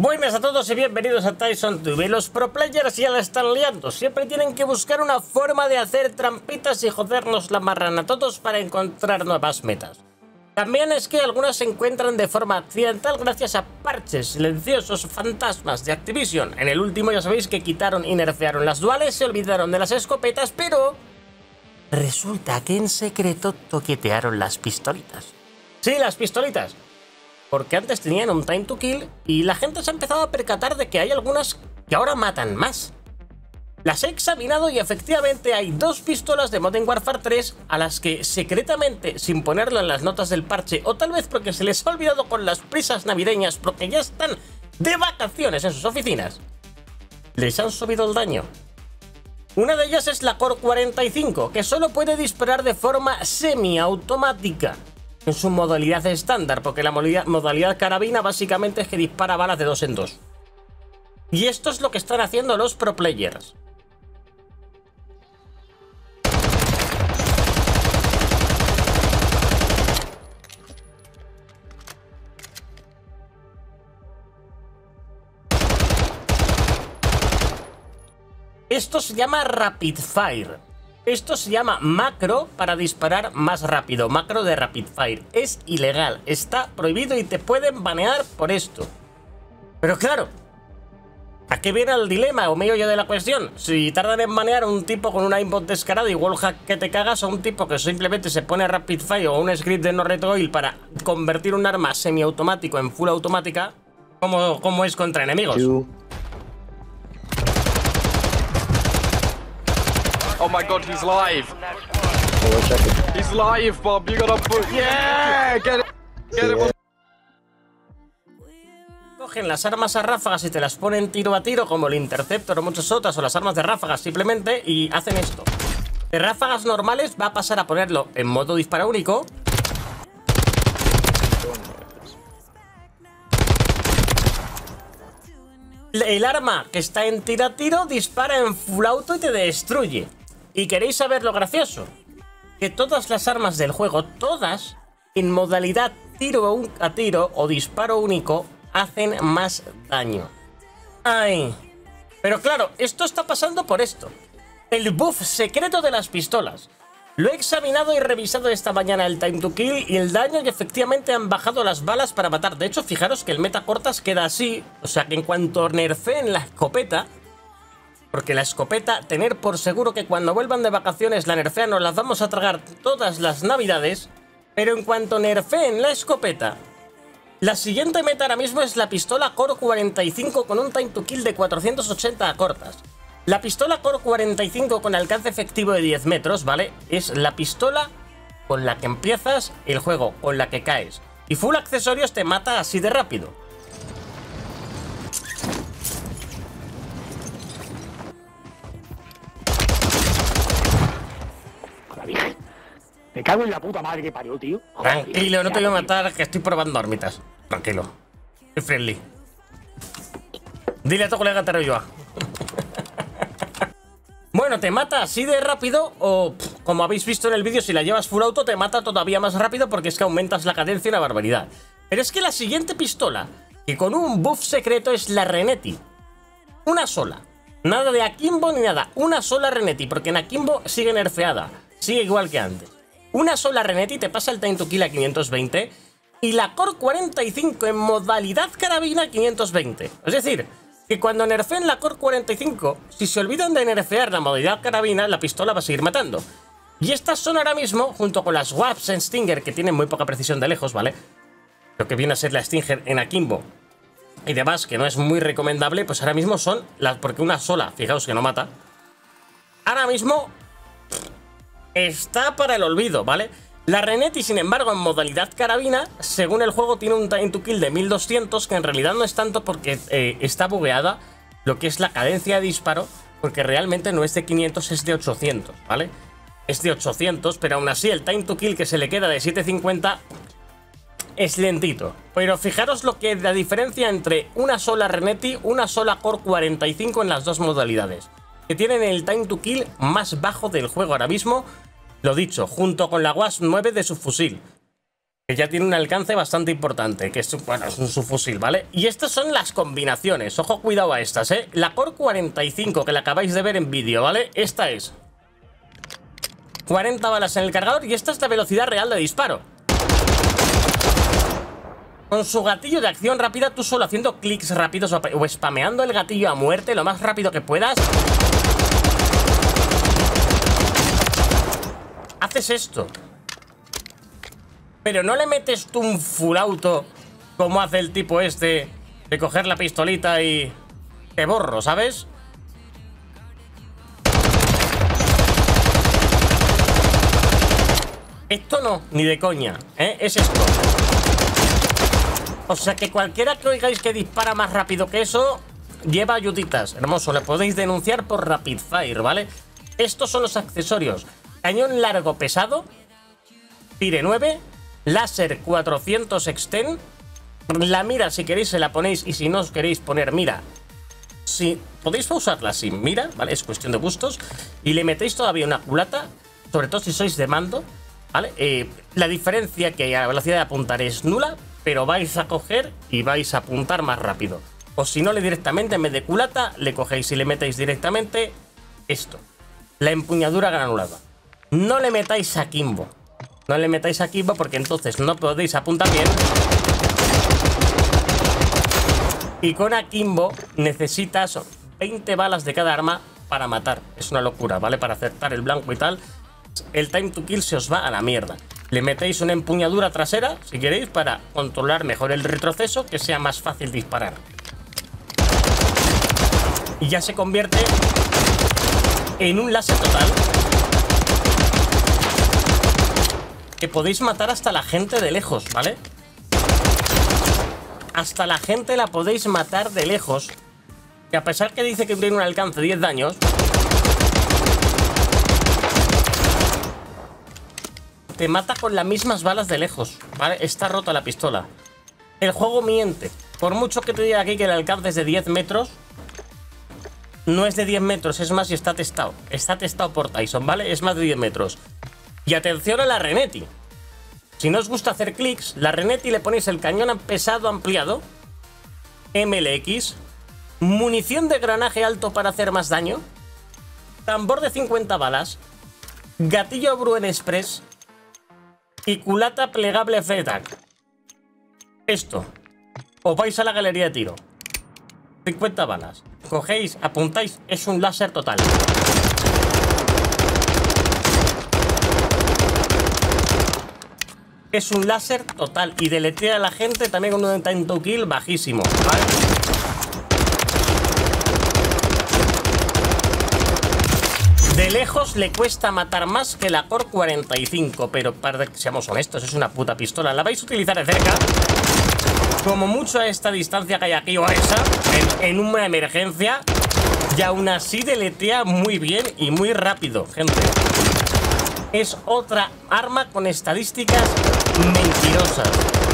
Buenas a todos y bienvenidos a Tyson TV. Los pro players ya la están liando. Siempre tienen que buscar una forma de hacer trampitas y jodernos la marrana a todos para encontrar nuevas metas. También es que algunas se encuentran de forma accidental gracias a parches silenciosos fantasmas de Activision. En el último ya sabéis que quitaron y nerfearon las duales, se olvidaron de las escopetas, pero resulta que en secreto toquetearon las pistolitas. Sí, las pistolitas. Porque antes tenían un time to kill y la gente se ha empezado a percatar de que hay algunas que ahora matan más. Las he examinado y efectivamente hay dos pistolas de Modern Warfare 3 a las que secretamente, sin ponerlo en las notas del parche, o tal vez porque se les ha olvidado con las prisas navideñas porque ya están de vacaciones en sus oficinas, les han subido el daño. Una de ellas es la Core 45, que solo puede disparar de forma semiautomática en su modalidad estándar, porque la modalidad carabina básicamente es que dispara balas de 2 en 2. Y esto es lo que están haciendo los pro players. Esto se llama Rapid Fire. Esto se llama macro para disparar más rápido, macro de Rapid Fire. Es ilegal, está prohibido y te pueden banear por esto. Pero claro, ¿a qué viene el dilema o meollo de la cuestión? Si tardan en banear a un tipo con un aimbot descarado y wallhack que te cagas, o un tipo que simplemente se pone Rapid Fire o un script de no recoil para convertir un arma semiautomático en full automática, ¿cómo es contra enemigos? Oh my god, he's live. He's live, Bob. You gotta put. Yeah, get it. Cogen las armas a ráfagas y te las ponen tiro a tiro, como el Interceptor o muchas otras, o las armas de ráfagas simplemente, y hacen esto. De ráfagas normales va a pasar a ponerlo en modo disparo único. El arma que está en tiro a tiro dispara en full auto y te destruye. ¿Y queréis saber lo gracioso? Que todas las armas del juego, todas, en modalidad tiro a tiro o disparo único, hacen más daño. ¡Ay! Pero claro, esto está pasando por esto. El buff secreto de las pistolas. Lo he examinado y revisado esta mañana el time to kill y el daño, y efectivamente han bajado las balas para matar. De hecho, fijaros que el meta cortas queda así. O sea que en cuanto nerfeen la escopeta, porque la escopeta, tener por seguro que cuando vuelvan de vacaciones la nerfean, nos las vamos a tragar todas las navidades. Pero en cuanto nerfeen la escopeta, la siguiente meta ahora mismo es la pistola Core 45 con un time to kill de 480 a cortas. La pistola Core 45 con alcance efectivo de 10 metros, ¿vale? Es la pistola con la que empiezas el juego, con la que caes. Y full accesorios te mata así de rápido. Me cago en la puta madre que parió, tío. Joder, Tranquilo, no te voy a matar, que estoy probando órbitas. Tranquilo. Soy friendly. Dile a tu colega Terroyoa. Bueno, te mata así de rápido o, como habéis visto en el vídeo, si la llevas full auto te mata todavía más rápido porque es que aumentas la cadencia una barbaridad. Pero es que la siguiente pistola, que con un buff secreto, es la Renetti. Una sola. Nada de Akimbo ni nada. Una sola Renetti, porque en Akimbo sigue nerfeada. Sigue igual que antes. Una sola Renetti te pasa el time to kill a 520 y la Core 45 en modalidad carabina 520. Es decir, que cuando nerfeen la Core 45, si se olvidan de nerfear la modalidad carabina, la pistola va a seguir matando. Y estas son ahora mismo, junto con las Wasp en Stinger, que tienen muy poca precisión de lejos, ¿vale? Lo que viene a ser la Stinger en Akimbo y demás, que no es muy recomendable, pues ahora mismo son las, porque una sola, fijaos que no mata, ahora mismo está para el olvido, ¿vale? La Renetti, sin embargo, en modalidad carabina, según el juego, tiene un time to kill de 1200, que en realidad no es tanto porque está bugueada lo que es la cadencia de disparo, porque realmente no es de 500, es de 800, ¿vale? Es de 800, pero aún así el time to kill que se le queda de 750 es lentito. Pero fijaros lo que la diferencia entre una sola Renetti, una sola Core 45 en las dos modalidades, que tienen el time to kill más bajo del juego ahora mismo. Lo dicho, junto con la Wasp 9 de su fusil. que ya tiene un alcance bastante importante, que es, bueno, es un subfusil, ¿vale? Y estas son las combinaciones, ojo, cuidado a estas, ¿eh? La Core 45, que la acabáis de ver en vídeo, ¿vale? Esta es 40 balas en el cargador y esta es la velocidad real de disparo. Con su gatillo de acción rápida, tú solo haciendo clics rápidos o spameando el gatillo a muerte lo más rápido que puedas, haces esto. Pero no le metes tú un full auto como hace el tipo este de coger la pistolita y te borro, ¿sabes? Esto no, ni de coña, ¿eh? Es esto. O sea que cualquiera que oigáis que dispara más rápido que eso, lleva ayuditas. Hermoso, le podéis denunciar por Rapid Fire, ¿vale? Estos son los accesorios. Cañón largo pesado, tire 9, láser 400 extend. La mira, si queréis, se la ponéis, y si no os queréis poner mira, si podéis usarla sin mira, ¿vale? Es cuestión de gustos. Y le metéis todavía una culata, sobre todo si sois de mando, ¿vale? La diferencia que hay a la velocidad de apuntar es nula, pero vais a coger y vais a apuntar más rápido. O si no, le directamente, en vez de culata, le cogéis y le metéis directamente esto, la empuñadura granulada. No le metáis a Kimbo. No le metáis a Kimbo porque entonces no podéis apuntar bien. Y con Akimbo necesitas 20 balas de cada arma para matar. Es una locura, ¿vale? Para acertar el blanco y tal. El time to kill se os va a la mierda. Le metéis una empuñadura trasera, si queréis, para controlar mejor el retroceso, que sea más fácil disparar. Y ya se convierte en un láser total, que podéis matar hasta la gente de lejos, ¿vale? Hasta la gente la podéis matar de lejos. Que a pesar que dice que tiene un alcance de 10 daños, te mata con las mismas balas de lejos, ¿vale? Está rota la pistola. El juego miente. Por mucho que te diga aquí que el alcance es de 10 metros, no es de 10 metros, es más, y está testado. Está testado por Tyson, ¿vale? Es más de 10 metros. Y atención a la Renetti. Si no os gusta hacer clics, la Renetti le ponéis el cañón pesado ampliado, MLX, munición de granaje alto para hacer más daño, tambor de 50 balas, gatillo Bruen Express y culata plegable FETAC. Esto. Os vais a la galería de tiro. 50 balas. Cogéis, apuntáis, es un láser total. Es un láser total y deletea a la gente también con un time to kill bajísimo, ¿vale? De lejos le cuesta matar más que la Core 45, pero para que seamos honestos, es una puta pistola. La vais a utilizar de cerca, como mucho a esta distancia que hay aquí o a esa, en una emergencia, y aún así deletea muy bien y muy rápido, gente. Es otra arma con estadísticas mentirosas.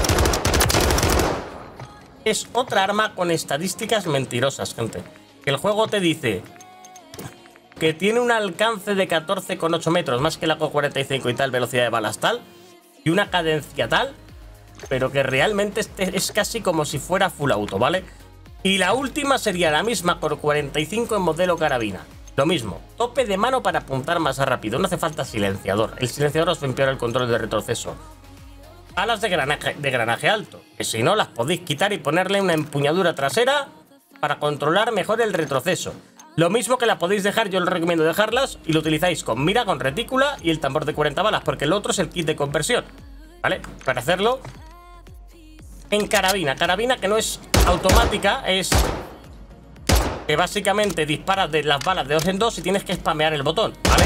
Es otra arma con estadísticas mentirosas, gente. El juego te dice que tiene un alcance de 14,8 metros, más que la Core 45 y tal, velocidad de balas tal, y una cadencia tal, pero que realmente es casi como si fuera full auto, ¿vale? Y la última sería la misma Core 45 en modelo carabina. Lo mismo, tope de mano para apuntar más rápido, no hace falta silenciador. El silenciador os empeora el control de retroceso. Balas de granaje alto, que si no las podéis quitar y ponerle una empuñadura trasera para controlar mejor el retroceso. Lo mismo que la podéis dejar, yo os recomiendo dejarlas y lo utilizáis con mira, con retícula y el tambor de 40 balas, porque el otro es el kit de conversión, ¿vale? Para hacerlo en carabina. Carabina que no es automática, es que básicamente disparas de las balas de 2 en 2 y tienes que spamear el botón, ¿vale?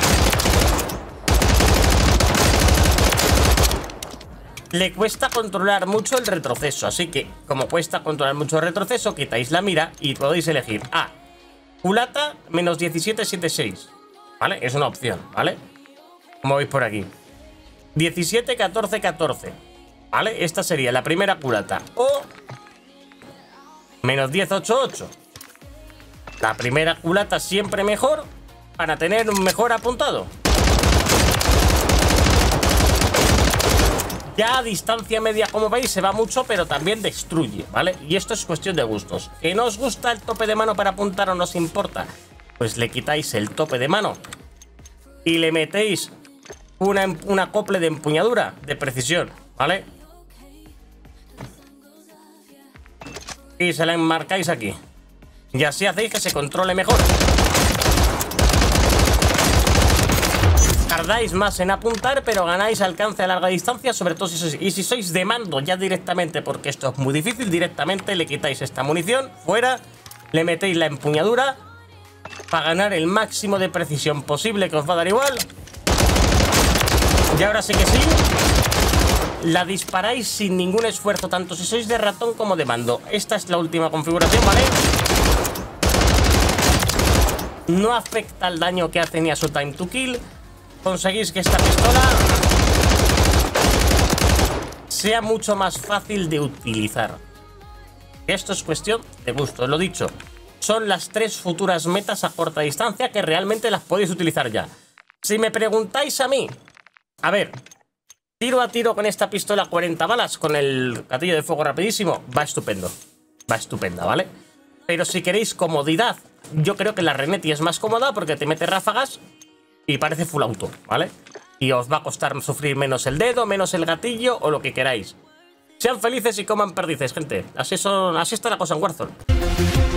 Le cuesta controlar mucho el retroceso, así que como cuesta controlar mucho el retroceso, quitáis la mira y podéis elegir A, culata menos 1776, ¿vale? Es una opción, ¿vale? Como veis por aquí. 17, 14, 14, ¿vale? Esta sería la primera culata. O menos 10, 8, 8. La primera culata siempre mejor para tener un mejor apuntado. Ya a distancia media, como veis, se va mucho, pero también destruye, ¿vale? Y esto es cuestión de gustos. ¿Que no os gusta el tope de mano para apuntar o no os importa? Pues le quitáis el tope de mano y le metéis un acople de empuñadura de precisión, ¿vale? Y se la enmarcáis aquí. Y así hacéis que se controle mejor. Tardáis más en apuntar, pero ganáis alcance a larga distancia, sobre todo si sois de mando ya directamente, porque esto es muy difícil. Directamente le quitáis esta munición fuera, le metéis la empuñadura para ganar el máximo de precisión posible, que os va a dar igual. Y ahora sí que sí, la disparáis sin ningún esfuerzo, tanto si sois de ratón como de mando. Esta es la última configuración, ¿vale? No afecta el daño que hace ni a su time to kill. Conseguís que esta pistola sea mucho más fácil de utilizar. Esto es cuestión de gusto, lo dicho. Son las 3 futuras metas a corta distancia que realmente las podéis utilizar ya. Si me preguntáis a mí, a ver, tiro a tiro con esta pistola 40 balas, con el gatillo de fuego rapidísimo, va estupendo. Va estupenda, ¿vale? Pero si queréis comodidad, yo creo que la Renetti es más cómoda porque te mete ráfagas y parece full auto, ¿vale? Y os va a costar sufrir menos el dedo, menos el gatillo o lo que queráis. Sean felices y coman perdices, gente. Así está la cosa en Warzone.